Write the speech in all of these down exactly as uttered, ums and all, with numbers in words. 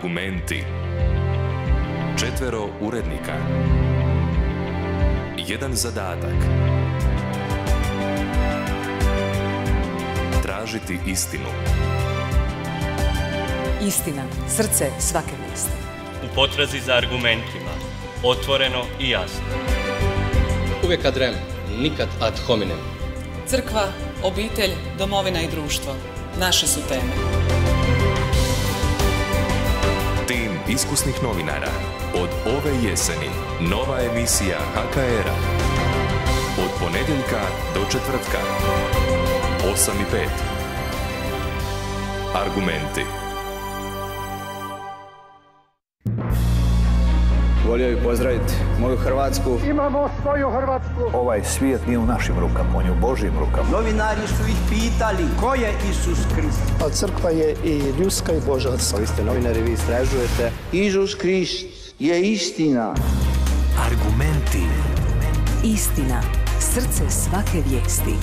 Argumenti. Četvero urednika. Jedan zadatak. Tražiti istinu. Istina, srce svake vijesti. U potrazi za argumentima, otvoreno i jasno. Uvijek ad rem, nikad ad hominem. Crkva, obitelj, domovina i društvo. Naše su teme. Tim iskusnih novinara. Od ove jeseni nova emisija H K R-a. Od ponedjeljka do četvrtka. osam i pet. Argumenti. Volio bih pozdraviti moju Hrvatsku. Imamo svoju Hrvatsku. Ovaj svijet nije u našim rukama, on je u Božjim rukama. Novinari su ih pitali ko je Isus Krist. A crkva je i ljudska i božanska. Vi ste novinari, vi istražujete. Isus Krist je istina. Argumenti. Istina, srce svake vijesti.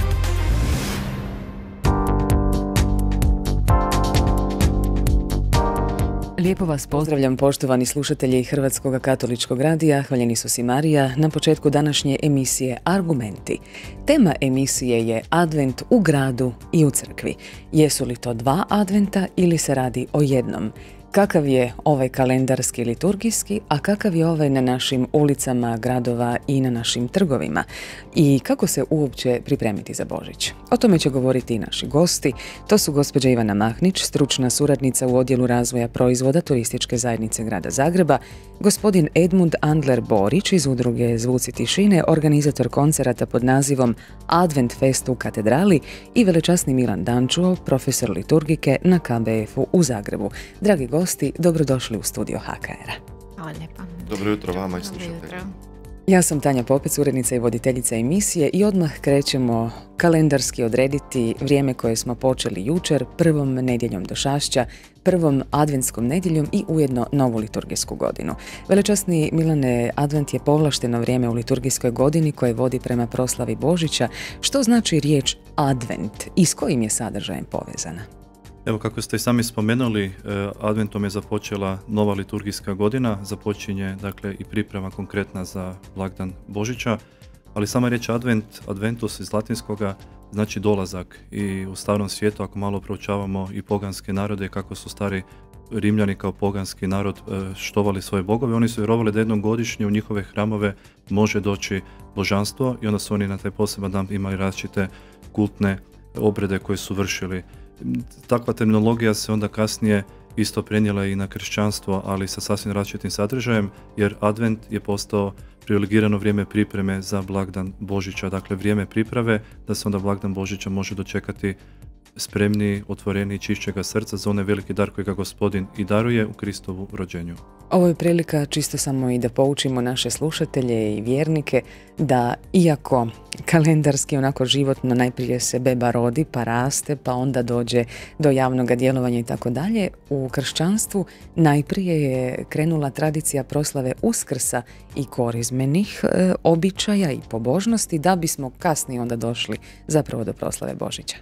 Lijepo vas pozdravljam, poštovani slušatelji Hrvatskog katoličkog radija, hvaljeni su si Marija, na početku današnje emisije Argumenti. Tema emisije je Advent u gradu i u crkvi. Jesu li to dva adventa ili se radi o jednom? Kakav je ovaj kalendarski liturgijski, a kakav je ovaj na našim ulicama gradova i na našim trgovima? I kako se uopće pripremiti za Božić? O tome će govoriti i naši gosti. To su gospođa Ivana Mahnić, stručna suradnica u odjelu razvoja proizvoda Turističke zajednice grada Zagreba, gospodin Edmund Andler Borić iz udruge Zvuci tišine, organizator koncerata pod nazivom Advent Fest u katedrali i velečasni Milan Dančuo, profesor liturgike na K B F-u u Zagrebu. Dragi gosti, dobrodošli u studio H K R-a. Hvala lijepa. Dobro jutro vama i slušatelji. Ja sam Tanja Popec, urednica i voditeljica emisije i odmah krećemo kalendarski odrediti vrijeme koje smo počeli jučer, prvom nedjeljom Došašća, prvom adventskom nedjeljom i ujedno novu liturgijsku godinu. Velečasni Milane, advent je povlašteno vrijeme u liturgijskoj godini koje vodi prema proslavi Božića. Što znači riječ advent i s kojim je sadržajem povezana? Evo, kako ste i sami spomenuli, adventom je započela nova liturgijska godina, započinje dakle i priprema konkretna za blagdan Božića, ali sama riječ advent, adventus iz latinskoga znači dolazak i u starom svijetu ako malo proučavamo i poganske narode, kako su stari Rimljani kao poganski narod štovali svoje bogove, oni su vjerovali da jednom godišnje u njihove hramove može doći božanstvo i onda su oni na taj poseban dan imali različite kultne obrede koje su vršili. Takva terminologija se onda kasnije isto prenijela i na kršćanstvo, ali sa sasvim različitim sadržajem, jer advent je postao privilegirano vrijeme pripreme za blagdan Božića, dakle vrijeme priprave da se onda blagdan Božića može dočekati spremniji, otvoreni, čišćega srca za onaj veliki dar koji ga Gospodin i daruje u Kristovu rođenju. Ovo je prilika čisto samo i da poučimo naše slušatelje i vjernike da iako kalendarski onako životno najprije se beba rodi pa raste pa onda dođe do javnog djelovanja i tako dalje, u kršćanstvu najprije je krenula tradicija proslave Uskrsa i korizmenih e, običaja i pobožnosti da bismo kasnije onda došli zapravo do proslave Božića.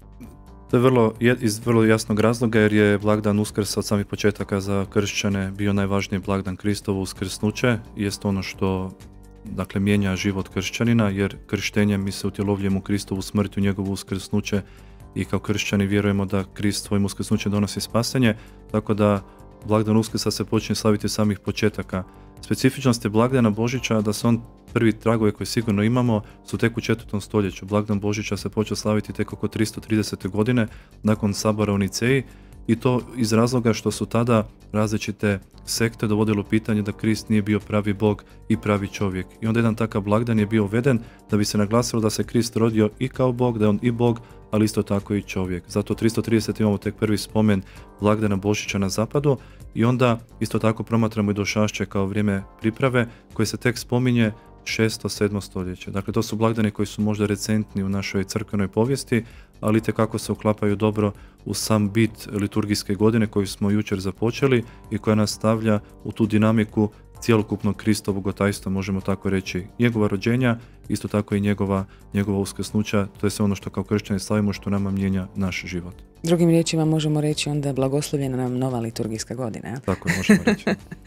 To je vrlo, iz vrlo jasnog razloga jer je blagdan Uskrsa od samih početaka za kršćane bio najvažniji blagdan Kristovo uskrsnuće. Jest ono što dakle, mijenja život kršćanina, jer krštenjem mi se utjelovljujemo u Kristovu smrt, u njegovo uskrsnuće i kao kršćani vjerujemo da Krist svojim uskrsnućem donosi spasenje, tako da blagdan Uskrsa se počinje slaviti od samih početaka. Specifičnost je blagdana Božića da se on prvi tragovi koje sigurno imamo su tek u četvrtom stoljeću. Blagdan Božića se počeo slaviti tek oko tristo tridesete godine nakon sabora u Niceji i to iz razloga što su tada različite sekte dovodile u pitanje da Krist nije bio pravi Bog i pravi čovjek. I onda jedan takav blagdan je bio uveden da bi se naglasilo da se Krist rodio i kao Bog, da je on i Bog, ali isto tako i čovjek. Zato tristo tridesete imamo tek prvi spomen blagdana Božića na zapadu i onda isto tako promatramo i Došašće kao vrijeme priprave koje se tek spominje šesto sedmo stoljeće. Dakle, to su blagdani koji su možda recentni u našoj crkvenoj povijesti, ali itekako se uklapaju dobro u sam bit liturgijske godine koju smo jučer započeli i koja nas stavlja u tu dinamiku cjelokupnog Kristovog otajstva, možemo tako reći, njegova rođenja, isto tako i njegova, njegova uskrsnuća. To je sve ono što kao kršćani slavimo, što nama mijenja naš život. Drugim riječima možemo reći onda blagoslovljena nam nova liturgijska godina. Ja? Tako je, možemo reći.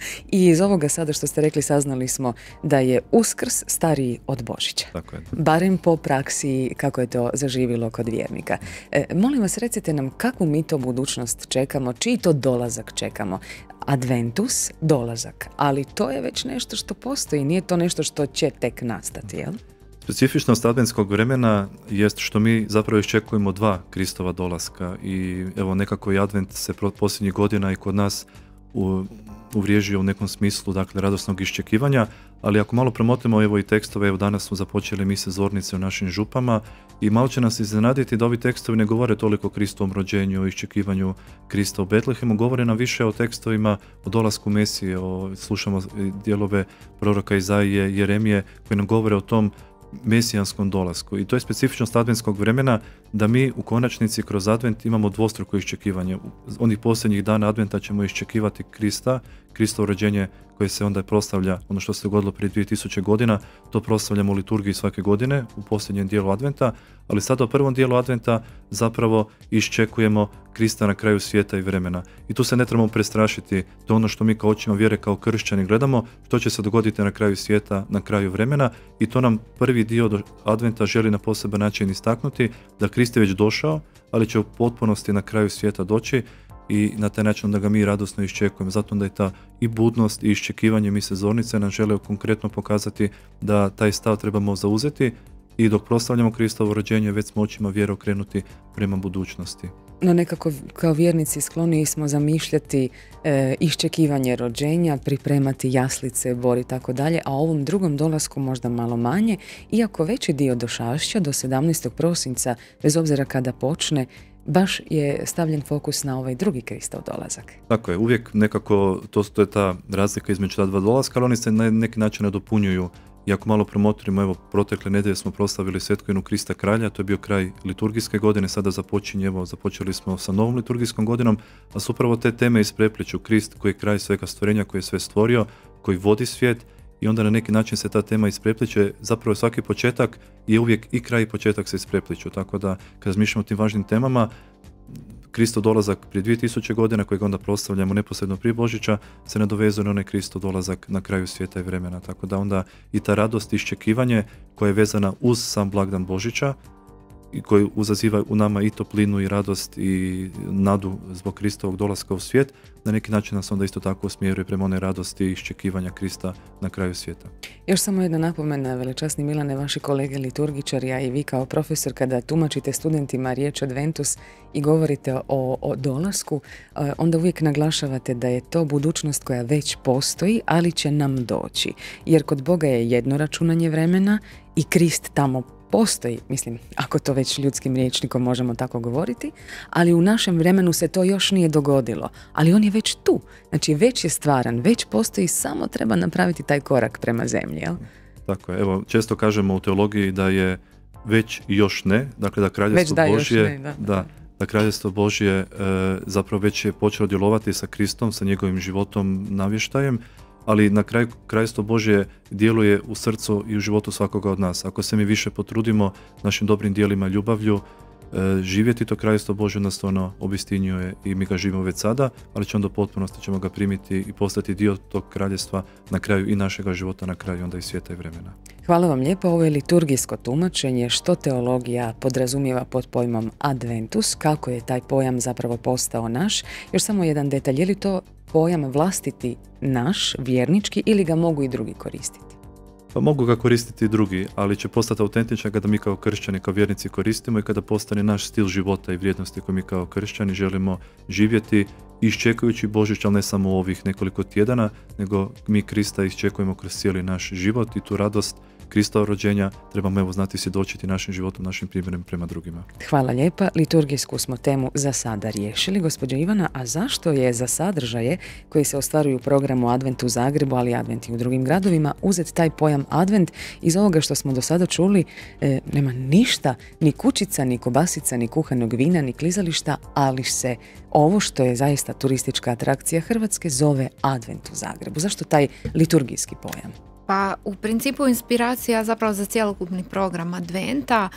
I iz ovoga sada što ste rekli saznali smo da je Uskrs stariji od Božića. Tako je. Barem po praksi kako je to zaživilo kod vjernika. E, molim vas, recite nam kakvu mi to budućnost čekamo, čiji to dolazak čekamo. Adventus, dolazak, ali to je već nešto što postoji, nije to nešto što će tek nastati, jel? Specifičnost adventskog vremena jest što mi zapravo iščekujemo dva Kristova dolaska i evo nekako i advent se posljednjih godina i kod nas u, uvriježio u nekom smislu, dakle, radosnog iščekivanja, ali ako malo premotimo evo i tekstove, evo danas smo započeli mise zornice u našim župama i malo će nas iznenaditi da ovi tekstovi ne govore toliko o Kristovom rođenju, o iščekivanju Krista u Betlehemu, govore nam više o tekstovima o dolasku Mesije, o, slušamo dijelove proroka Izaije, Jeremije koji nam govore o tom mesijanskom dolasku. I to je specifičnost adventskog vremena da mi u konačnici kroz advent imamo dvostruko iščekivanje. Onih posljednjih dana adventa ćemo iščekivati Krista, Kristovo rođenje koje se onda proslavlja, ono što se dogodilo prije dvije tisuće godina, to proslavljamo u liturgiji svake godine u posljednjem dijelu adventa, ali sada u prvom dijelu adventa zapravo iščekujemo Krista na kraju svijeta i vremena. I tu se ne trebamo prestrašiti, to je ono što mi kao očima vjere, kao kršćani gledamo, što će se dogoditi na kraju svijeta, na kraju vremena, i to nam prvi dio adventa želi na poseban način istaknuti, da Krist je već došao, ali će u potpunosti na kraju svijeta doći i na taj način da ga mi radosno iščekujemo. Zato da je ta i budnost i iščekivanje mise zornice nam žele konkretno pokazati da taj stav trebamo zauzeti i dok proslavljamo Kristovo rođenje već smo očima vjere okrenuti prema budućnosti. No nekako kao vjernici skloni smo zamišljati e, iščekivanje rođenja, pripremati jaslice, bor i tako dalje, a ovom drugom dolasku možda malo manje, iako veći dio došašća do sedamnaestog prosinca, bez obzira kada počne, baš je stavljen fokus na ovaj drugi Kristov dolazak. Tako je, uvijek nekako to, to je ta razlika između ta dva dolaska, ali oni se na neki način nadopunjuju. I ako malo promotrimo, evo, protekle nedelje smo proslavili Svetkovinu Krista Kralja, to je bio kraj liturgijske godine, sada započinje, evo, započeli smo sa novom liturgijskom godinom, a su upravo te teme isprepliču. Krist koji je kraj svega stvorenja, koji je sve stvorio, koji vodi svijet, i onda na neki način se ta tema isprepliče. Zapravo svaki početak je uvijek i kraj i početak se isprepliču, tako da kad razmišljamo o tim važnim temama, Kristov dolazak prije dvije tisuće godina, kojeg onda proslavljamo neposredno prije Božića, se nadovezuje na onaj Kristov dolazak na kraju svijeta i vremena. Tako da onda i ta radost i iščekivanje koja je vezana uz sam blagdan Božića i koji uzaziva u nama i toplinu i radost i nadu zbog Kristovog dolaska u svijet, na neki način nas onda isto tako usmjeruje prema one radosti i iščekivanja Krista na kraju svijeta. Još samo jedna napomena, velečasni Milane, vaši kolege liturgičari, a i vi kao profesor, kada tumačite studentima riječ Adventus i govorite o, o dolasku, onda uvijek naglašavate da je to budućnost koja već postoji, ali će nam doći. Jer kod Boga je jedno računanje vremena i Krist tamo postoji, mislim, ako to već ljudskim rječnikom možemo tako govoriti, ali u našem vremenu se to još nije dogodilo. Ali on je već tu, znači već je stvaran, već postoji, samo treba napraviti taj korak prema zemlji, jel? Tako je, evo, često kažemo u teologiji da je već i još ne, dakle da kraljevstvo da, Božje, ne, da, da. Da, da kraljevstvo Božje e, zapravo već je počelo djelovati sa Kristom, sa njegovim životom, navještajem, ali na kraju kraljevstvo Božje djeluje u srcu i u životu svakoga od nas. Ako se mi više potrudimo našim dobrim djelima, ljubavlju, e, živjeti to kraljevstvo Božje nas ono obistinjuje i mi ga živimo već sada, ali će onda u potpunosti ćemo ga primiti i postati dio tog kraljevstva na kraju i našega života, na kraju onda i svijeta i vremena. Hvala vam lijepo. Ovo je liturgijsko tumačenje što teologija podrazumijeva pod pojmom Adventus, kako je taj pojam zapravo postao naš. Još samo jedan detalj, je li to pojam vlastiti naš, vjernički, ili ga mogu i drugi koristiti? Pa mogu ga koristiti i drugi, ali će postati autentičan kada mi kao kršćani, kao vjernici koristimo i kada postane naš stil života i vrijednosti koje mi kao kršćani želimo živjeti, iščekujući Božić, ali ne samo u ovih nekoliko tjedana, nego mi Krista iščekujemo kroz cijeli naš život i tu radost Kristova rođenja trebamo evo znati svjedočiti našim životom, našim primjerom prema drugima. Hvala lijepa. Liturgijsku smo temu za sada riješili. Gospođo Ivana, a zašto je za sadržaje koji se ostvaruju u programu Advent u Zagrebu, ali Advent i u drugim gradovima, uzet taj pojam Advent? Iz ovoga što smo do sada čuli, e, nema ništa, ni kućica, ni kobasica, ni kuhanog vina, ni klizališta, ali se ovo što je zaista turistička atrakcija Hrvatske zove Advent u Zagrebu. Zašto taj liturgijski pojam? Pa u principu inspiracija zapravo za cjelokupni program Adventa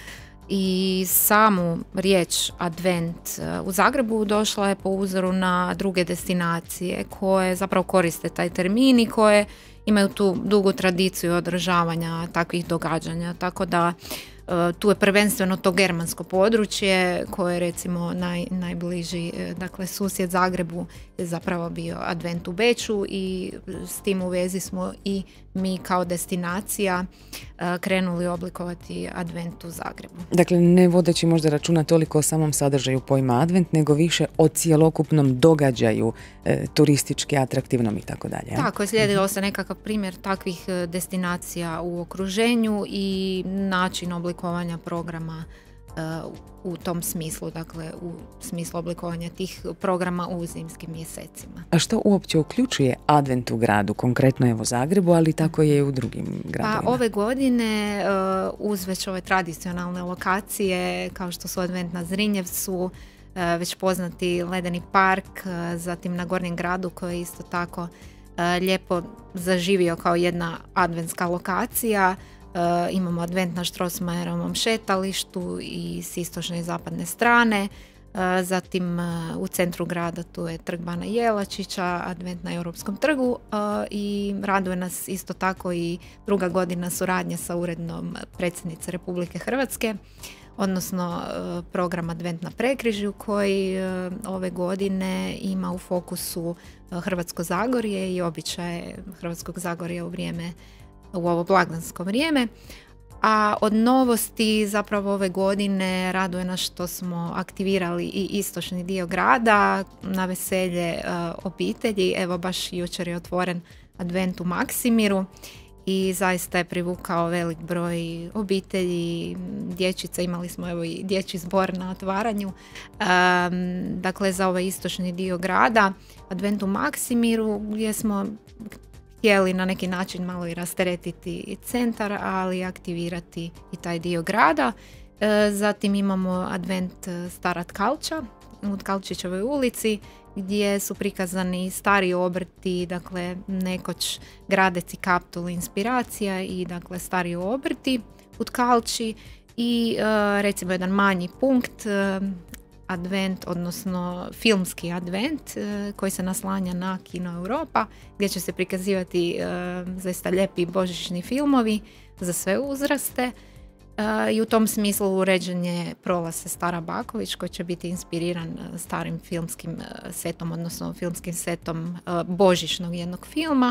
I samu riječ advent u Zagrebu došla je po uzoru na druge destinacije koje zapravo koriste taj termin i koje imaju tu dugu tradiciju održavanja takvih događanja. Tako da tu je prvenstveno to germansko područje koje je recimo naj, najbliži, dakle susjed Zagrebu je zapravo bio advent u Beču i s tim u vezi smo i mi kao destinacija krenuli oblikovati advent u Zagrebu. Dakle, ne vodeći možda računa toliko o samom sadržaju pojma advent, nego više o cjelokupnom događaju, e, turistički, atraktivnom i tako dalje. Tako je, slijedilo se nekakav primjer takvih destinacija u okruženju i način oblikovanja programa u tom smislu, dakle u smislu oblikovanja tih programa u zimskim mjesecima. A što uopće uključuje advent u gradu, konkretno evo Zagrebu, ali tako je i u drugim gradovima? Pa ove godine uz već ove tradicionalne lokacije kao što su advent na Zrinjevcu, već poznati Ledeni park, zatim na Gornjem gradu koji je isto tako lijepo zaživio kao jedna adventska lokacija. Uh, imamo advent na Strossmayerovom šetalištu i s istočne i zapadne strane. Uh, zatim uh, u centru grada tu je trg Bana Jelačića, advent na Europskom trgu uh, i raduje nas isto tako i druga godina suradnja sa uredom predsjednice Republike Hrvatske, odnosno uh, program Advent na Prekrižju koji uh, ove godine ima u fokusu uh, Hrvatsko Zagorje i običaje Hrvatskog Zagorja u vrijeme u ovo blagdansko vrijeme. A od novosti zapravo ove godine raduje nas što smo aktivirali i istočni dio grada na veselje uh, obitelji. Evo baš jučer je otvoren advent u Maksimiru i zaista je privukao velik broj obitelji, dječica, imali smo evo i dječji zbor na otvaranju. Um, dakle za ovaj istočni dio grada, advent u Maksimiru gdje smo htjeli na neki način malo i rasteretiti centar, ali aktivirati i taj dio grada. E, zatim imamo advent Stara Tkalča u Tkalčićevoj ulici gdje su prikazani stari obrti, dakle nekoć Gradec i Kaptol inspiracija i dakle stari obrti u Tkalči i e, recimo jedan manji punkt e, advent, odnosno filmski advent e, koji se naslanja na Kino Europa gdje će se prikazivati e, zaista lijepi božićni filmovi za sve uzraste e, i u tom smislu uređen je prolaz Stara Baković koji će biti inspiriran starim filmskim setom, odnosno filmskim setom e, božićnog jednog filma.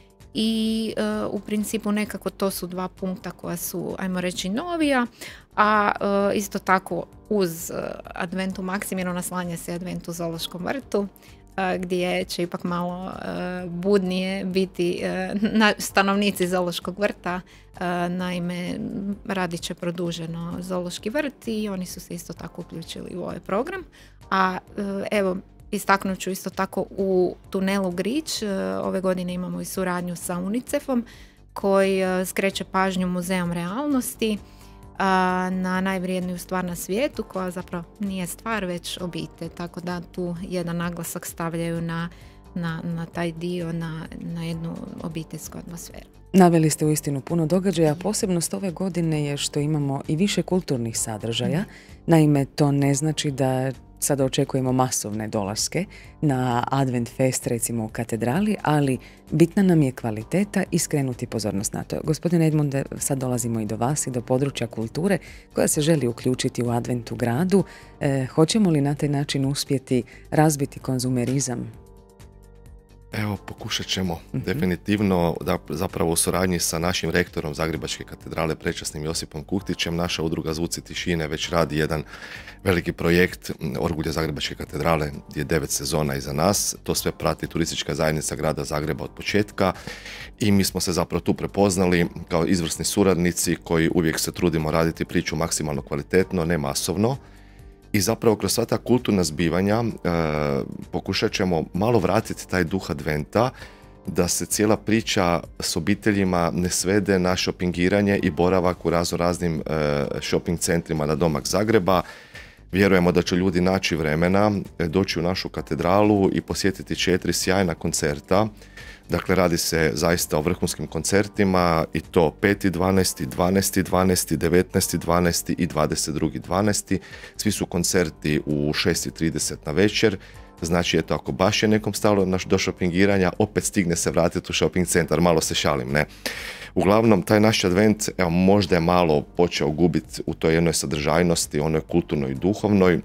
I uh, u principu nekako to su dva punkta koja su, ajmo reći, novija, a uh, isto tako uz uh, advent u Maksimiru naslanja se advent u Zoološkom vrtu, uh, gdje će ipak malo uh, budnije biti uh, na, stanovnici Zoološkog vrta, uh, naime radit će produženo Zoološki vrt i oni su se isto tako uključili u ovaj program, a uh, evo istaknut ću isto tako u tunelu Grič. Ove godine imamo i suradnju sa UNICEF-om koji skreće pažnju Muzeom realnosti na najvrijedniju stvar na svijetu koja zapravo nije stvar već obitelj. Tako da tu jedan naglasak stavljaju na, na, na taj dio, na, na jednu obiteljsku atmosferu. Naveli ste uistinu puno događaja, posebnost ove godine je što imamo i više kulturnih sadržaja. Naime, to ne znači da sada očekujemo masovne dolaske na Advent Fest recimo u katedrali, ali bitna nam je kvaliteta i skrenuti pozornost na to. Gospodine Edmunde, sad dolazimo i do vas i do područja kulture koja se želi uključiti u Advent u gradu. E, hoćemo li na taj način uspjeti razbiti konzumerizam? Evo, pokušat ćemo. Mm-hmm. Definitivno, da, zapravo u suradnji sa našim rektorom Zagrebačke katedrale, prečasnim Josipom Kuktićem, naša udruga Zvuci tišine već radi jedan veliki projekt Orgulje Zagrebačke katedrale, gdje je devet sezona iza nas. To sve prati turistička zajednica grada Zagreba od početka i mi smo se zapravo tu prepoznali kao izvrsni suradnici koji uvijek se trudimo raditi priču maksimalno kvalitetno, ne masovno. I zapravo kroz sva ta kulturna zbivanja e, pokušat ćemo malo vratiti taj duh adventa, da se cijela priča s obiteljima ne svede na šopingiranje i boravak u razno raznim e, shopping centrima na domak Zagreba. Vjerujemo da će ljudi naći vremena, doći u našu katedralu i posjetiti četiri sjajna koncerta Dakle, radi se zaista o vrhunskim koncertima i to peti dvanaesti, dvanaesti dvanaesti, devetnaesti dvanaesti i dvadeset drugi dvanaesti. Svi su koncerti u šest i trideset na večer. Znači, eto, ako baš je nekom stalo naš do šopingiranja, opet stigne se vratiti u shopping centar, malo se šalim, ne. Uglavnom, taj naš advent, evo, možda je malo počeo gubiti u toj jednoj sadržajnosti, onoj kulturnoj i duhovnoj,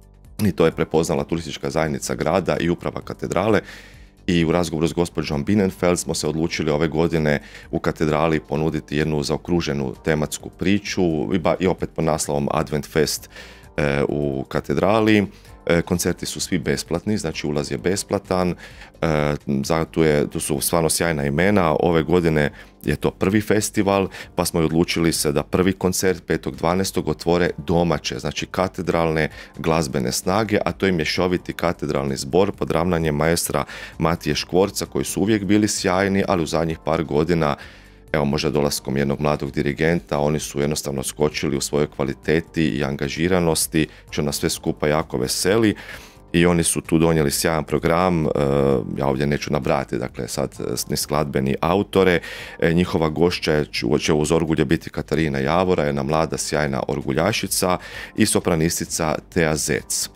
i to je prepoznala turistička zajednica grada i uprava katedrale. I u razgovoru s gospođom Bienenfeld smo se odlučili ove godine u katedrali ponuditi jednu zaokruženu tematsku priču i, ba, i opet pod naslovom Advent Fest e, u katedrali. E, koncerti su svi besplatni, znači ulaz je besplatan, e, zato je, tu su stvarno sjajna imena. Ove godine je to prvi festival, pa smo i odlučili se da prvi koncert petog dvanaestog otvore domaće, znači katedralne glazbene snage, a to je mješoviti katedralni zbor pod ravnanjem maestra Matije Škvorca, koji su uvijek bili sjajni, ali u zadnjih par godina, evo, možda dolaskom jednog mladog dirigenta, oni su jednostavno skočili u svojoj kvaliteti i angažiranosti, što nas sve skupa jako veseli. I oni su tu donijeli sjajan program, ja ovdje neću nabrati, dakle sad ni skladbeni autore. Njihova gošća će uz orgulje biti Katarina Javora, jedna mlada sjajna orguljašica, i sopranistica Tea Zec.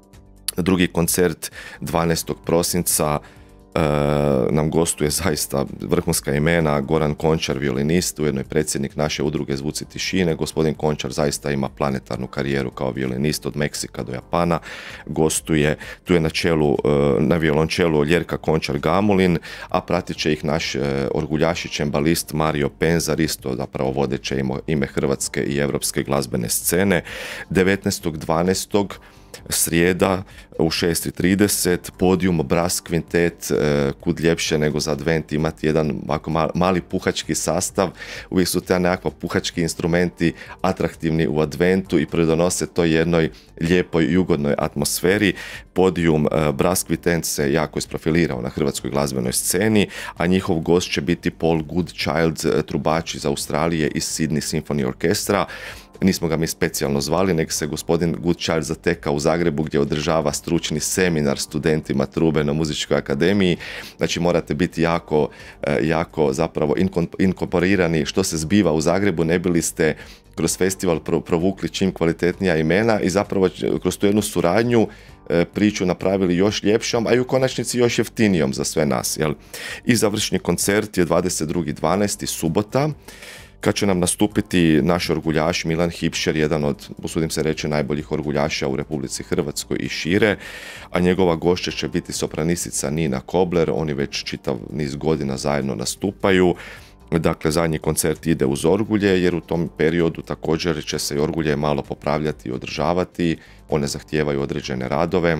Drugi koncert dvanaestog prosinca Uh, nam gostuje zaista vrhunska imena. Goran Končar, violinist, ujedno je predsjednik naše udruge Zvuci tišine. Gospodin Končar zaista ima planetarnu karijeru kao violinist od Meksika do Japana. Gostuje, tu je na čelu, uh, na violončelu Ljerka Končar-Gamulin, a pratit će ih naš uh, orguljaši čembalist Mario Penzar, isto zapravo vodeće ime, ime hrvatske i europske glazbene scene. devetnaestog dvanaestog srijeda u šest i trideset, podijum Brass Quintet, kud ljepše nego za advent imati jedan ovako mali puhački sastav. Uvijek su te nekakva puhački instrumenti atraktivni u adventu i pridonose to jednoj lijepoj i ugodnoj atmosferi. Podijum Brass Quintet se jako isprofilirao na hrvatskoj glazbenoj sceni, a njihov gost će biti Paul Goodchild, trubač iz Australije iz Sydney Symphony Orkestra. Nismo ga mi specijalno zvali, nego se gospodin Goodchild zatekao u Zagrebu, gdje održava stručni seminar studentima trube na Muzičkoj akademiji. Znači, morate biti jako, jako zapravo inkorporirani što se zbiva u Zagrebu, ne bili ste kroz festival provukli čim kvalitetnija imena i zapravo kroz tu jednu suradnju priču napravili još ljepšom, a i u konačnici još jeftinijom za sve nas. Jel? I završni koncert je dvadeset drugi dvanaesti subota, kad će nam nastupiti naš orguljaš Milan Hipšer, jedan od, usudim se reći, najboljih orguljaša u Republici Hrvatskoj i šire, a njegova gošća će biti sopranistica Nina Kobler. Oni već čitav niz godina zajedno nastupaju. Dakle, zadnji koncert ide uz orgulje, jer u tom periodu također će se i orgulje malo popravljati i održavati. One zahtijevaju određene radove.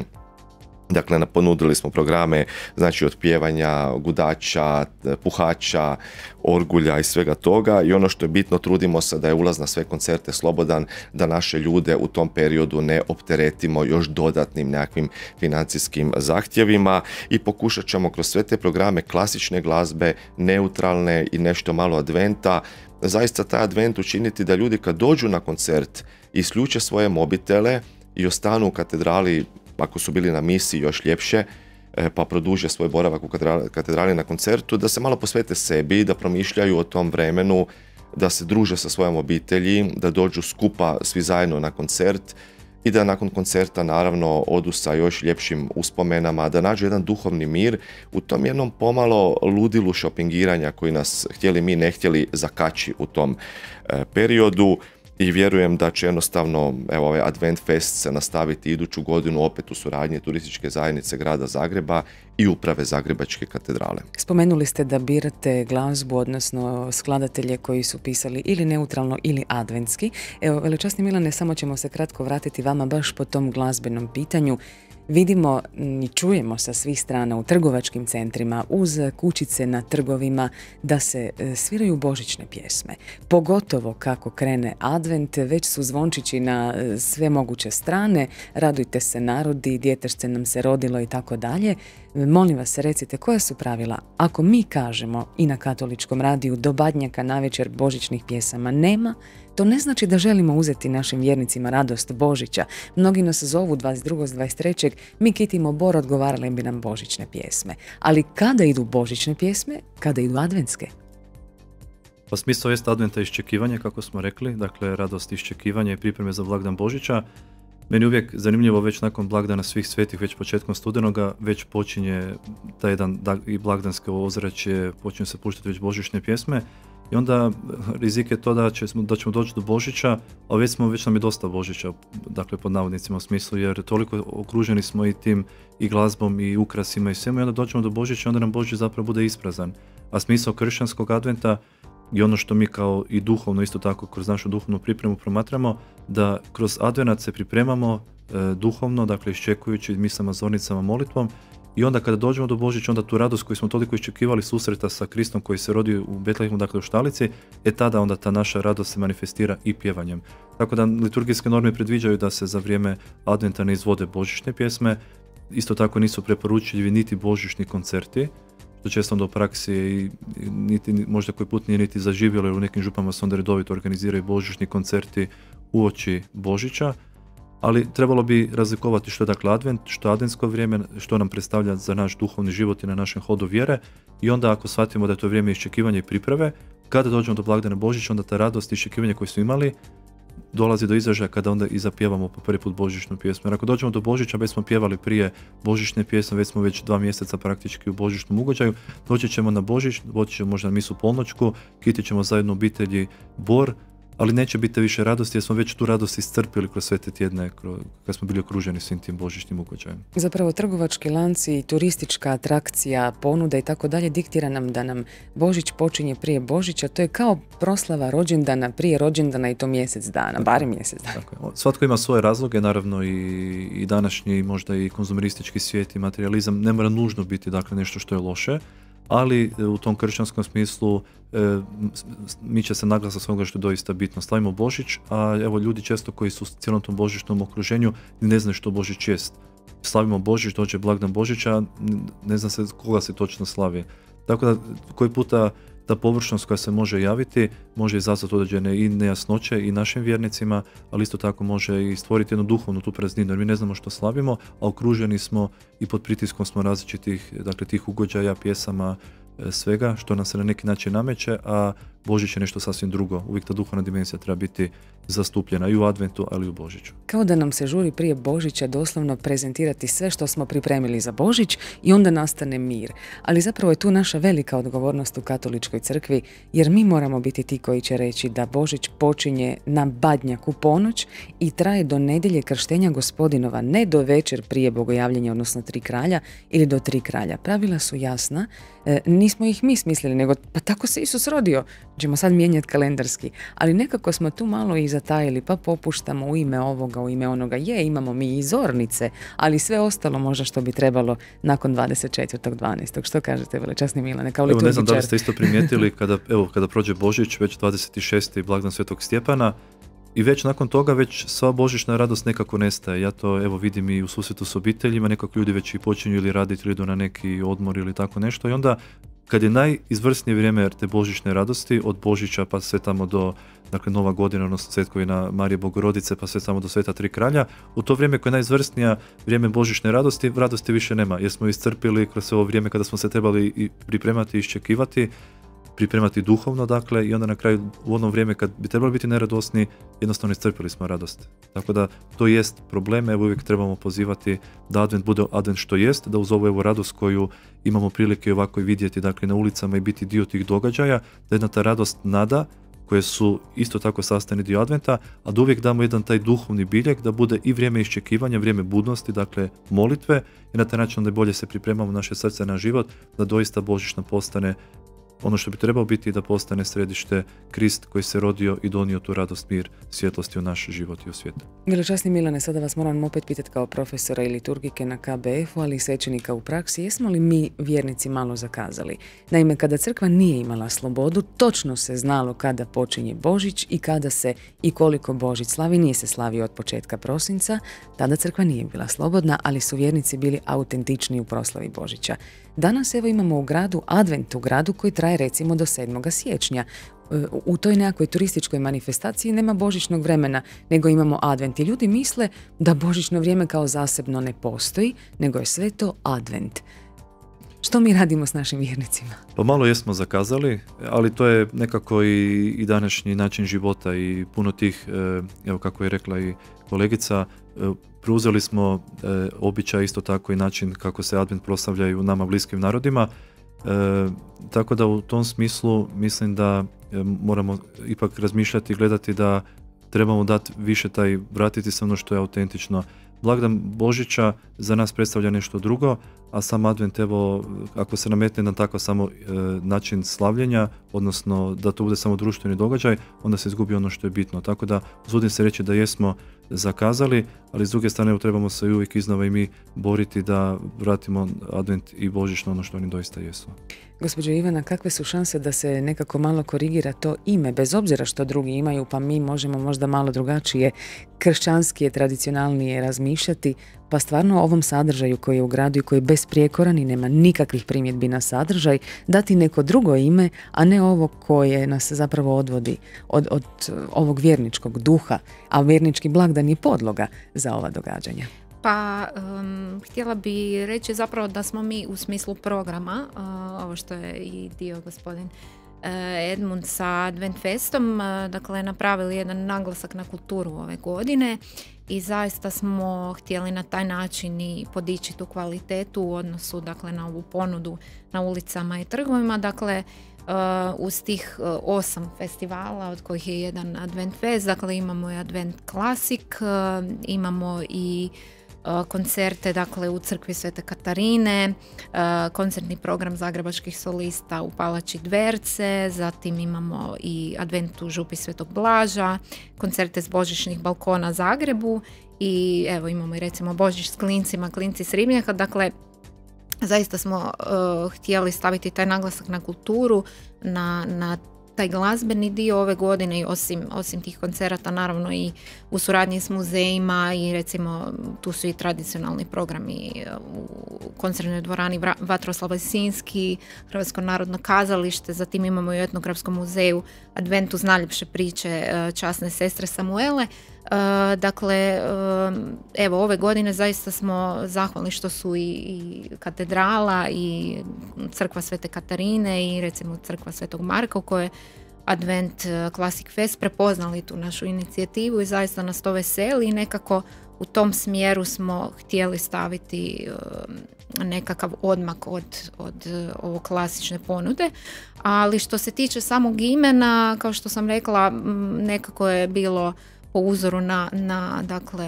Dakle, ponudili smo programe, znači, od pjevanja, gudača, puhača, orgulja i svega toga, i ono što je bitno, trudimo se da je ulaz na sve koncerte slobodan, da naše ljude u tom periodu ne opteretimo još dodatnim nekakvim financijskim zahtjevima, i pokušat ćemo kroz sve te programe klasične glazbe, neutralne i nešto malo adventa, zaista taj advent učiniti da ljudi kad dođu na koncert isključe svoje mobitele i ostanu u katedrali, ako su bili na misiji još ljepše, pa produže svoj boravak u katedrali na koncertu, da se malo posvete sebi, da promišljaju o tom vremenu, da se druže sa svojom obitelji, da dođu skupa svi zajedno na koncert i da nakon koncerta naravno odu sa još ljepšim uspomenama, da nađu jedan duhovni mir u tom jednom pomalo ludilu šopingiranja koji nas, htjeli mi ne htjeli, zakači u tom e, periodu. I vjerujem da će jednostavno, evo, ovaj Advent Fest se nastaviti iduću godinu opet u suradnji turističke zajednice grada Zagreba i uprave Zagrebačke katedrale. Spomenuli ste da birate glazbu, odnosno skladatelje koji su pisali ili neutralno ili adventski. Evo, velečasni Milane, samo ćemo se kratko vratiti vama baš po tom glazbenom pitanju. Vidimo i čujemo sa svih strana u trgovačkim centrima, uz kućice na trgovima, da se sviraju božićne pjesme. Pogotovo kako krene advent, već su zvončići na sve moguće strane, radujte se narodi, djetešce nam se rodilo i tako dalje. Molim vas, recite, koja su pravila? Ako mi kažemo i na Katoličkom radiju do Badnjaka navečer božićnih pjesama nema, To ne znači da želimo uzeti našim vjernicima radost Božića. Mnogi nas zovu dvadeset drugog dvadeset trećeg mi kitimo bor, odgovarale bi nam božićne pjesme. Ali kada idu božićne pjesme? Kada idu adventske? Pa smisao jest adventa iščekivanje, kako smo rekli, dakle radost iščekivanja i pripreme za blagdan Božića. Meni uvijek zanimljivo, već nakon blagdana svih svetih, već početkom studenoga, već počinje taj jedan i blagdansko ozračje, počinju se puštati već božićne pjesme i onda rizik je to da, će, da ćemo doći do Božića, a već, smo, već nam je dosta Božića, dakle pod navodnicima u smislu, jer toliko okruženi smo i tim i glazbom i ukrasima i svemu i onda dođemo do Božića i onda nam Božić zapravo bude isprazan. A smisao kršćanskog adventa i ono što mi kao i duhovno, isto tako kroz našu duhovnu pripremu promatramo, da kroz advenat se pripremamo e, duhovno, dakle iščekujući mislama, zornicama, molitvom i onda kada dođemo do Božića, onda tu radost koju smo toliko iščekivali susreta sa Kristom koji se rodi u Betlehemu, dakle u štalici, e tada onda ta naša radost se manifestira i pjevanjem. Tako da liturgijske norme predviđaju da se za vrijeme adventa ne izvode božićne pjesme, isto tako nisu preporučljivi niti božićni koncerti, što često onda u praksi i niti, možda koji put nije niti zaživjelo, jer u nekim župama se onda redovito organiziraju božićni koncerti uoči Božića, ali trebalo bi razlikovati što je dakle advent, što je adventsko vrijeme, što nam predstavlja za naš duhovni život i na našem hodu vjere i onda ako shvatimo da je to vrijeme iščekivanja i priprave, kada dođemo do blagdana Božića, onda ta radost i iščekivanje koje smo imali dolazi do izražaja kada onda i zapjevamo po prvi put božićnu pjesmu. Jer ako dođemo do Božića, već smo pjevali prije božićne pjesme, već smo već dva mjeseca praktički u božićnom ugođaju, doći ćemo na Božić, doći ćemo možda na misu polnoćku, kitit ćemo zajedno obitelji bor, ali neće biti više radosti jer smo već tu radost iscrpili kroz sve te tjedne kad smo bili okruženi svim tim božićnim ugođajem. Zapravo trgovački lanci, turistička atrakcija, ponuda i tako dalje diktira nam da nam Božić počinje prije Božića. To je kao proslava rođendana prije rođendana i to mjesec dana, barem mjesec dana. Tako, svatko ima svoje razloge, naravno i, i današnji možda i konzumeristički svijet i materializam ne mora nužno biti dakle nešto što je loše, ali u tom kršćanskom smislu e, mi će se naglas sa svoga što je doista bitno. Slavimo Božić, a evo ljudi često koji su u cijelom tom božićnom okruženju ne znaju što Božić jest. Slavimo Božić, dođe blagdan Božića, ne zna se koga se točno slavi. Tako da koji puta ta površnost koja se može javiti može izazvati određene i nejasnoće i našim vjernicima, ali isto tako može i stvoriti jednu duhovnu tu prazninu, jer mi ne znamo što slavimo, a okruženi smo i pod pritiskom smo različitih, dakle tih ugođaja, pjesama, svega što nam se na neki način nameće, a Božić je nešto sasvim drugo. Uvijek ta duhovna dimenzija treba biti zastupljena i u adventu, ali i u Božiću. Kao da nam se žuri prije Božića doslovno prezentirati sve što smo pripremili za Božić i onda nastane mir. Ali zapravo je tu naša velika odgovornost u katoličkoj crkvi, jer mi moramo biti ti koji će reći da Božić počinje na badnjaku ponoć i traje do nedjelje krštenja Gospodinova, ne do večer prije bogojavljenja, odnosno tri kralja ili do tri kralja. Pravila su jasna, e, nismo ih mi smislili, nego pa tako se Isus rodio. Ćemo sad mijenjati kalendarski, ali nekako smo tu malo i zatajili, pa popuštamo u ime ovoga, u ime onoga. Je, imamo mi i zornice, ali sve ostalo možda što bi trebalo nakon dvadeset četvrtog dvanaestog Što kažete, velečasni Milane, kao liturgičar? Evo, ne znam da li ste isto primijetili, kada, evo, kada prođe Božić, već dvadeset šesti blagdan Svetog Stjepana, i već nakon toga već sva božićna radost nekako nestaje. Ja to evo vidim i u susretu s obiteljima, nekako ljudi već i počinju ili raditi ili idu na neki odmor ili tako nešto i onda kad je najizvrsnije vrijeme te božićne radosti, od Božića pa sve tamo do dakle, Nova godina, odnosno Svetkovina Marije Bogorodice, pa sve tamo do Sveta Tri kralja, u to vrijeme koje je najizvrsnija vrijeme božićne radosti, radosti više nema, jer smo iscrpili kroz ovo vrijeme kada smo se trebali i pripremati i iščekivati, pripremati duhovno, dakle, i onda na kraju u ono vrijeme kad bi trebali biti neradosni, jednostavno iscrpili smo radost. Tako da to jest problem, evo uvijek trebamo pozivati da advent bude advent što jest, da uz ovu evo radost koju imamo prilike ovako i vidjeti, dakle, na ulicama i biti dio tih događaja, da jedna ta radost nada, koje su isto tako sastavni dio adventa, a da uvijek damo jedan taj duhovni biljeg, da bude i vrijeme iščekivanja, vrijeme budnosti, dakle molitve, i na taj način onda bolje se pripremamo naše srce na život, da doista božićna postane ono što bi trebao biti, da postane središte Krist koji se rodio i donio tu radost, mir, svjetlosti u naš život i u svijetu. Velečasni Milane, sada vas moram opet pitati kao profesora i liturgike na K B F-u, ali i svećenika u praksi, jesmo li mi vjernici malo zakazali? Naime, kada crkva nije imala slobodu, točno se znalo kada počinje Božić i kada se i koliko Božić slavi. Nije se slavio od početka prosinca, tada crkva nije bila slobodna, ali su vjernici bili autentični u proslavi Božića. Danas evo imamo u gradu advent u gradu koji traje recimo do sedmog siječnja. U toj nekakvoj turističkoj manifestaciji nema božićnog vremena, nego imamo advent i ljudi misle da božićno vrijeme kao zasebno ne postoji, nego je sve to advent. Što mi radimo s našim vjernicima? Pa malo jesmo zakazali, ali to je nekako i, i današnji način života i puno tih, evo kako je rekla i kolegica, preuzeli smo običaj isto tako i način kako se advent proslavljaju nama bliskim narodima. E, tako da u tom smislu mislim da e, moramo ipak razmišljati i gledati da trebamo dati više taj, vratiti se ono što je autentično. Blagdan Božića za nas predstavlja nešto drugo, a sam advent, evo, ako se nametne na takav samo e, način slavljenja, odnosno da to bude samo društveni događaj, onda se izgubi ono što je bitno. Tako da usudim se reći da jesmo zakazali, ali s druge strane trebamo se uvijek iznova i mi boriti da vratimo advent i božićno ono što oni doista jesu. Gospođo Ivana, kakve su šanse da se nekako malo korigira to ime, bez obzira što drugi imaju, pa mi možemo možda malo drugačije, kršćanskije, tradicionalnije razmišljati, pa stvarno ovom sadržaju koji je u gradu i koji je besprijekoran i nema nikakvih primjedbi na sadržaj, dati neko drugo ime, a ne ovo koje nas zapravo odvodi od, od ovog vjerničkog duha, a vjernički blagdan je podloga za ova događanja. Pa, um, htjela bi reći zapravo da smo mi u smislu programa, uh, ovo što je i dio gospodin uh, Edmund sa Advent Festom, uh, dakle napravili jedan naglasak na kulturu ove godine i zaista smo htjeli na taj način i podići tu kvalitetu u odnosu, dakle, na ovu ponudu na ulicama i trgovima. Dakle, Uh, uz tih uh, osam festivala, od kojih je jedan Advent Fest, dakle imamo i Advent Classic, uh, imamo i uh, koncerte, dakle, u crkvi Svete Katarine, uh, koncertni program zagrebačkih solista u Palači Dverce, zatim imamo i Advent u Župi Svetog Blaža, koncerte s božićnih balkona Zagrebu i evo imamo i recimo Božić s klincima, klinci s ribnjaka, dakle zaista smo uh, htjeli staviti taj naglasak na kulturu, na, na taj glazbeni dio ove godine i osim, osim tih koncerata naravno i u suradnji s muzejima i recimo tu su i tradicionalni programi u koncertnoj dvorani Vatroslav Lisinski, Hrvatsko narodno kazalište, zatim imamo i u Etnografskom muzeju Advent uz najljepše priče časne sestre Samuele. Uh, dakle, uh, evo ove godine zaista smo zahvalni što su i, i katedrala i crkva Svete Katarine i recimo crkva Svetog Marka u kojoj Advent Classic Fest prepoznali tu našu inicijativu i zaista nas to veseli i nekako u tom smjeru smo htjeli staviti uh, nekakav odmak od, od uh, ovo klasične ponude, ali što se tiče samog imena, kao što sam rekla, nekako je bilo po uzoru na, na dakle,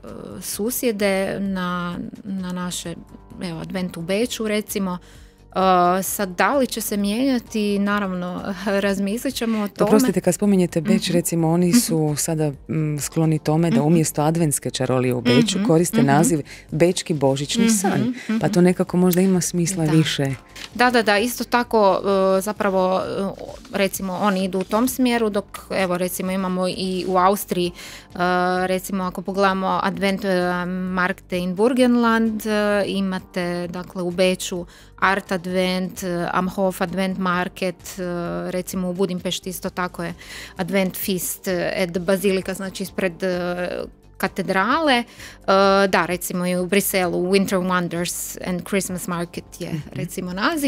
susjede, na, na naše evo, Advent u Beču recimo. Uh, sad, da li će se mijenjati, naravno, razmislit ćemo o tome. Oprostite, kad spominjete Beč, mm-hmm. recimo, oni su sada mm, skloni tome da umjesto adventske čarolije u Beču mm-hmm. koriste mm-hmm. naziv Bečki božićni mm-hmm. san, mm-hmm. pa to nekako možda ima smisla da. više. Da, da, da, isto tako uh, zapravo uh, recimo oni idu u tom smjeru, dok evo recimo imamo i u Austriji, uh, recimo ako pogledamo Advent uh, Markte in Burgenland, uh, imate dakle u Beču Art Advent, Am Hof Advent Market, recimo u Budimpešti isto tako je Advent Feast at Bazilika, znači ispred katedrale. Da, recimo i u Briselu Winter Wonders and Christmas Market je mm-hmm. recimo naziv.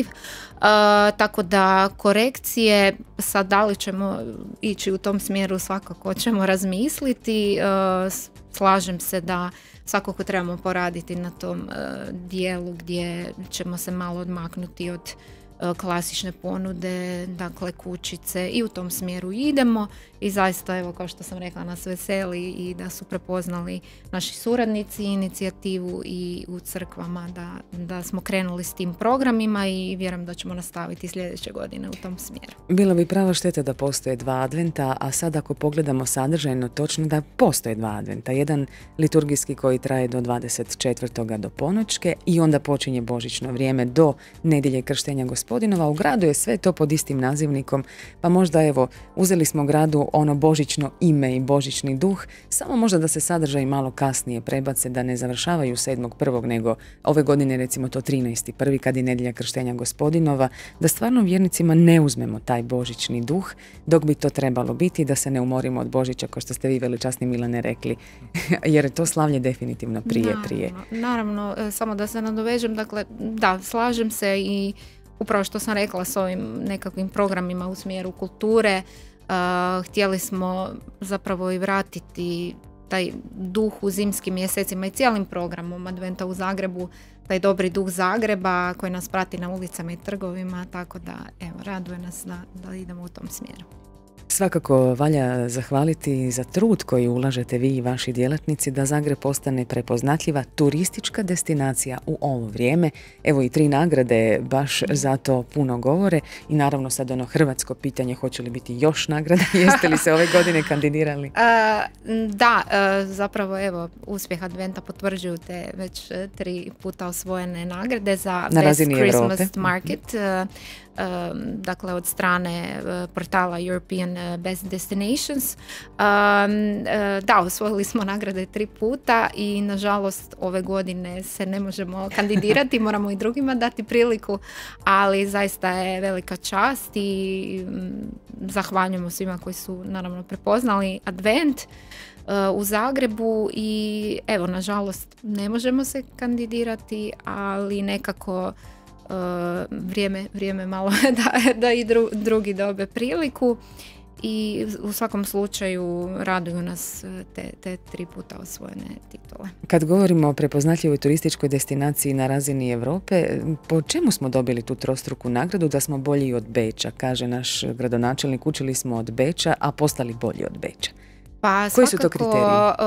Tako da korekcije, sad da li ćemo ići u tom smjeru, svakako ćemo razmisliti. Slažem se da svakako trebamo poraditi na tom uh, dijelu gdje ćemo se malo odmaknuti od uh, klasične ponude, dakle kućice i u tom smjeru idemo i zaista evo kao što sam rekla nas veseli i da su prepoznali naši suradnici inicijativu i u crkvama da, da smo krenuli s tim programima i vjerujem da ćemo nastaviti sljedeće godine u tom smjeru. Bilo bi prava šteta da postoje dva adventa, a sad ako pogledamo sadržajno točno da postoje dva adventa. Jedan liturgijski koji traje do dvadeset četvrtog do ponoćke i onda počinje božićno vrijeme do nedjelje krštenja Gospoda Gospodinova. U gradu je sve to pod istim nazivnikom, pa možda evo, uzeli smo gradu ono božićno ime i božićni duh, samo možda da se sadržaj malo kasnije prebace, da ne završavaju sedmog prvog nego ove godine recimo to trinaesti prvi kad je nedjelja krštenja Gospodinova, da stvarno vjernicima ne uzmemo taj božićni duh, dok bi to trebalo biti, da se ne umorimo od Božića, kao što ste vi veličasni Milane rekli, jer je to slavlje definitivno prije, naravno, prije. Naravno, samo da se nadovežem, dakle, da, slažem se i upravo što sam rekla s ovim nekakvim programima u smjeru kulture, uh, htjeli smo zapravo i vratiti taj duh u zimskim mjesecima i cijelim programom Adventa u Zagrebu, taj dobri duh Zagreba koji nas prati na ulicama i trgovima, tako da evo, raduje nas da, da idemo u tom smjeru. Svakako valja zahvaliti za trud koji ulažete vi i vaši djelatnici da Zagreb postane prepoznatljiva turistička destinacija u ovo vrijeme. Evo i tri nagrade baš zato puno govore i naravno sad ono hrvatsko pitanje, hoće li biti još nagrada, jeste li se ove godine kandidirali? A, da, a, zapravo evo uspjeh Adventa potvrđuju te već tri puta osvojene nagrade za na Best Christmas Europe. Market. A, Um, dakle od strane uh, portala European uh, Best Destinations. Um, uh, da, osvojili smo nagrade tri puta i nažalost ove godine se ne možemo kandidirati, moramo i drugima dati priliku, ali zaista je velika čast i um, zahvaljujemo svima koji su naravno prepoznali Advent uh, u Zagrebu i evo, nažalost ne možemo se kandidirati, ali nekako Uh, vrijeme, vrijeme malo da, da i dru, drugi dobe priliku i u svakom slučaju raduju nas te, te tri puta osvojene titule. Kad govorimo o prepoznatljivoj turističkoj destinaciji na razini Europe, po čemu smo dobili tu trostruku nagradu da smo bolji od Beča? Kaže naš gradonačelnik, učili smo od Beča, a postali bolji od Beča. Pa koji su to kriteriji?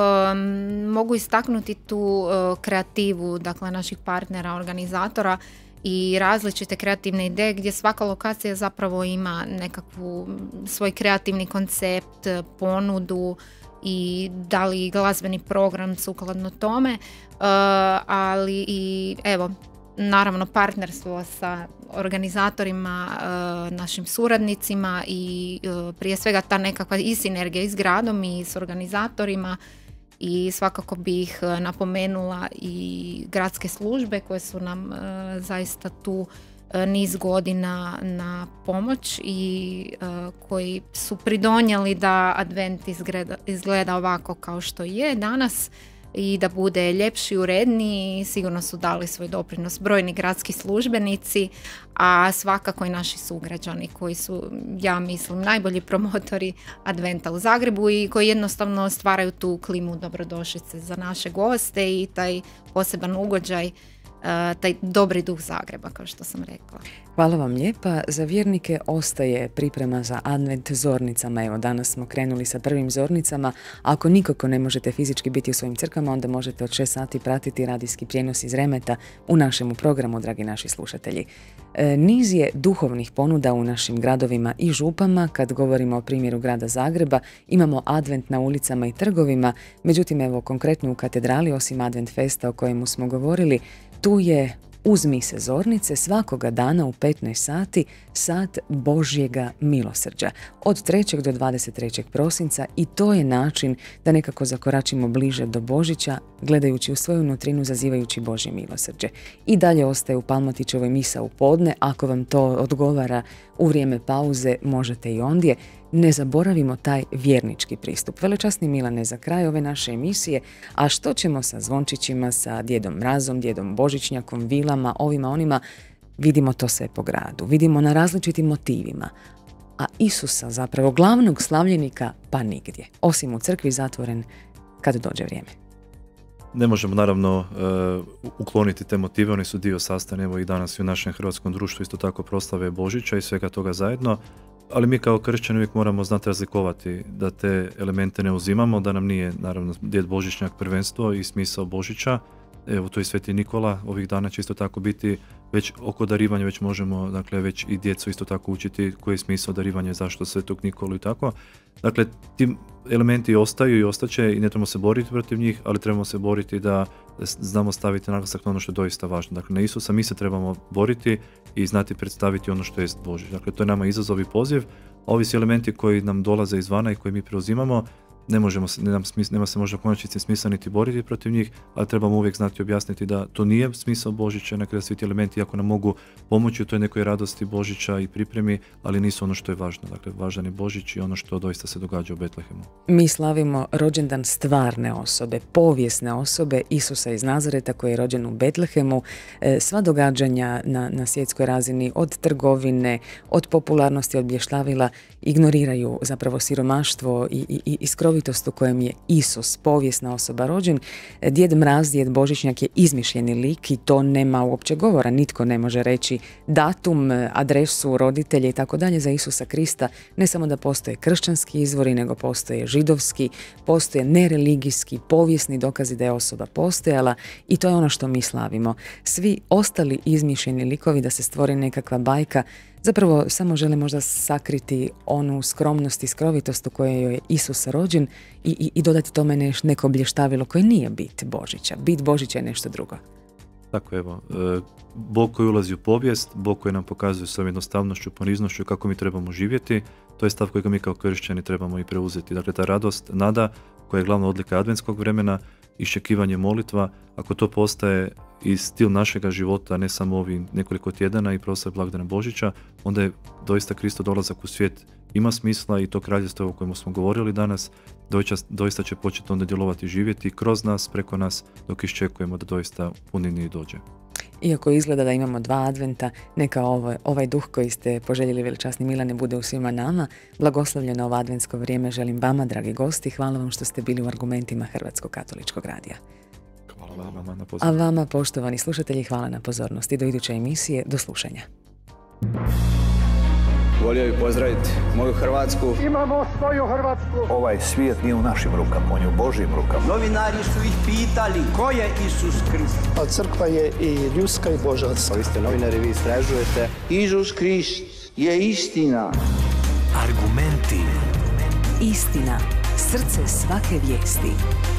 Um, mogu istaknuti tu uh, kreativu, dakle naših partnera, organizatora i različite kreativne ideje gdje svaka lokacija zapravo ima nekakvu svoj kreativni koncept, ponudu i da li glazbeni program sukladno tome, uh, ali i evo, naravno partnerstvo sa organizatorima, uh, našim suradnicima i uh, prije svega ta nekakva i sinergija i s gradom i s organizatorima. I svakako bih napomenula i gradske službe koje su nam e, zaista tu e, niz godina na pomoć i e, koji su pridonijeli da Advent izgleda, izgleda ovako kao što je danas i da bude ljepši, uredniji. Sigurno su dali svoj doprinos brojni gradski službenici, a svakako i naši sugrađani koji su, ja mislim, najbolji promotori Adventa u Zagrebu i koji jednostavno stvaraju tu klimu dobrodošlice za naše goste i taj poseban ugođaj, taj dobri duh Zagreba, kao što sam rekla. Hvala vam lijepa. Za vjernike ostaje priprema za Advent zornicama. Evo, danas smo krenuli sa prvim zornicama. Ako nikako ne možete fizički biti u svojim crkvama, onda možete od šest sati pratiti radijski prijenos iz Remeta u našemu programu, dragi naši slušatelji. E, niz je duhovnih ponuda u našim gradovima i župama. Kad govorimo o primjeru grada Zagreba, imamo Advent na ulicama i trgovima. Međutim, evo, konkretno u katedrali, osim Advent festa o kojemu smo govorili, tu je uz mise zornice svakoga dana u petnaest sati sat Božjega milosrđa od trećeg do dvadeset trećeg prosinca i to je način da nekako zakoračimo bliže do Božića gledajući u svoju nutrinu, zazivajući Božje milosrđe. I dalje ostaje u Palmotićevoj misa u podne, ako vam to odgovara u vrijeme pauze možete i ondje. Ne zaboravimo taj vjernički pristup. Velečasni Milane, za kraj ove naše emisije, a što ćemo sa zvončićima, sa Djedom Mrazom, Djedom Božićnjakom, vilama, ovima, onima, vidimo to sve po gradu, vidimo na različitim motivima, a Isusa, zapravo glavnog slavljenika, pa nigdje, osim u crkvi zatvoren kad dođe vrijeme. Ne možemo naravno uh, ukloniti te motive, oni su dio sastavne, evo i danas i u našem hrvatskom društvu isto tako proslave Božića i svega toga zajedno. Ali mi kao kršćani uvijek moramo znati razlikovati da te elemente ne uzimamo, da nam nije naravno Djed Božićnjak prvenstvo i smisao Božića. Evo tu je Sveti Nikola, ovih dana će isto tako biti već oko darivanja, već možemo dakle već i djecu isto tako učiti koji je smisao darivanja, zašto Svetog Nikolu i tako. Dakle, ti elementi ostaju i ostaće i ne trebamo se boriti protiv njih, ali trebamo se boriti da znamo staviti naglasak na ono što je doista važno. Dakle, na Isusa mi se trebamo boriti i znati predstaviti ono što je Božje. Dakle, to je nama izazov i poziv. Ovi su elementi koji nam dolaze izvana i koji mi preuzimamo, ne možemo, nema, smisla, nema se možda u konačnici smisla niti boriti protiv njih, ali trebamo uvijek znati objasniti da to nije smisao Božića, nekada da svi ti elementi ako nam mogu pomoći u toj nekoj radosti Božića i pripremi, ali nisu ono što je važno. Dakle, važan je Božić i ono što doista se događa u Betlehemu. Mi slavimo rođendan stvarne osobe, povijesne osobe, Isusa iz Nazareta koji je rođen u Betlehemu. Sva događanja na, na svjetskoj razini, od trgovine, od popularnosti, od blještavila, ignoriraju zapravo siromaštvo i, i, i skrovitost u kojem je Isus, povijesna osoba, rođen. Djed Mraz, djed Božićnjak je izmišljeni lik i to nema uopće govora. Nitko ne može reći datum, adresu, roditelje i tako dalje za Isusa Krista. Ne samo da postoje kršćanski izvori, nego postoje židovski, postoje nereligijski, povijesni dokazi da je osoba postojala i to je ono što mi slavimo. Svi ostali izmišljeni likovi da se stvori nekakva bajka zapravo samo žele možda sakriti onu skromnost i skrovitost u kojoj je Isus rođen i, i, i dodati tome neš, neko blještavilo koje nije bit Božića. Bit Božića je nešto drugo. Tako evo, Bog koji ulazi u povijest, Bog koji nam pokazuje svojom jednostavnošću, poniznošću kako mi trebamo živjeti, to je stav kojeg mi kao kršćani trebamo i preuzeti. Dakle, ta radost, nada koja je glavna odlika adventskog vremena, iščekivanje molitva, ako to postaje i stil našega života, ne samo ovih nekoliko tjedana i proslav blagdana Božića, onda je doista Kristov dolazak u svijet ima smisla i to kraljevstvo o kojem smo govorili danas doista, doista će početi onda djelovati i živjeti kroz nas, preko nas, dok iščekujemo da doista punini dođe. Iako izgleda da imamo dva adventa, neka ovaj, ovaj duh koji ste poželjeli, veličasni Milane, bude u svima nama. Blagoslovljeno ovo adventsko vrijeme želim vama, dragi gosti. Hvala vam što ste bili u argumentima Hrvatskog katoličkog radija. Hvala vama na A vama, poštovani slušatelji, hvala na pozornosti. Do iduće emisije, do slušanja. Volio bih pozdraviti moju Hrvatsku. Imamo svoju Hrvatsku. Ovaj svijet nije u našim rukama, on je u Božjim rukama. Novinari su ih pitali ko je Isus Krist. A crkva je i ljudska i božanska. Vi ste novinari, vi istražujete. Isus Krist je istina. Argumenti. Istina, srce svake vijesti.